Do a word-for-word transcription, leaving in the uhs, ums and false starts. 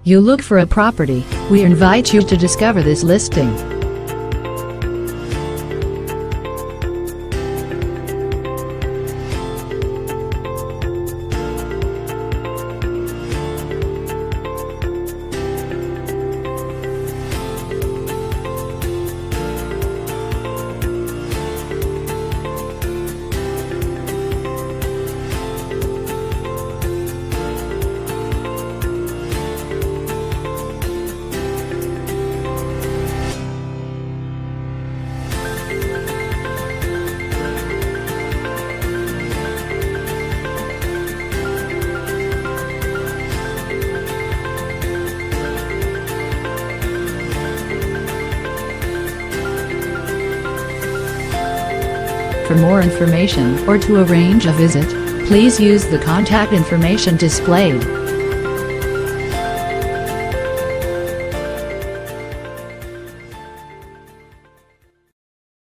You look for a property, we invite you to discover this listing. For more information or to arrange a visit, please use the contact information displayed.